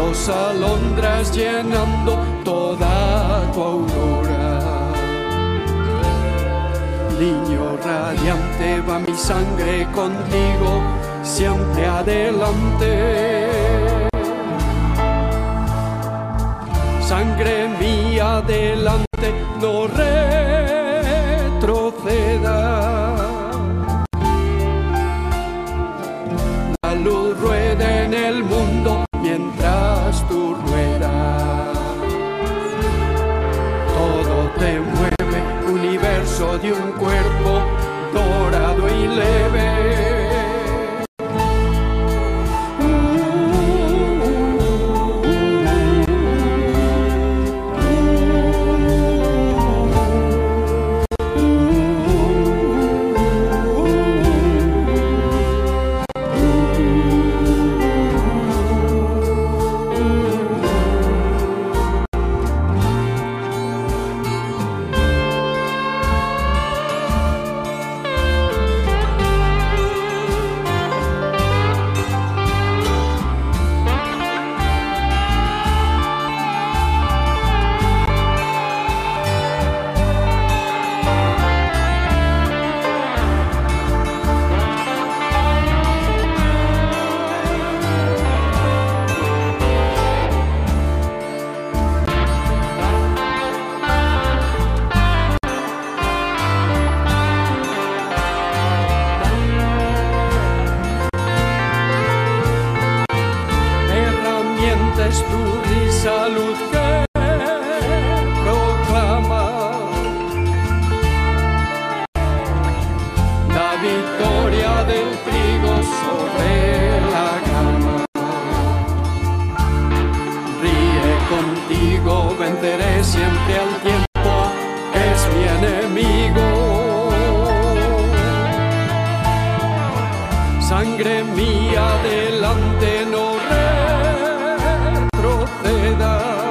dos alondras llenando toda tu aurora. Niño radiante, va mi sangre contigo, siempre adelante. Sangre mía, adelante, no retroceda. La luz rueda en el mundo mientras tú ruedas. Todo te mueve, universo de un cuerpo dorado y leve. Es tu risa, luz que proclama la victoria del trigo sobre la grama. Ríe contigo, venceré siempre al tiempo, es mi enemigo. Sangre mía, adelante, no retroceda.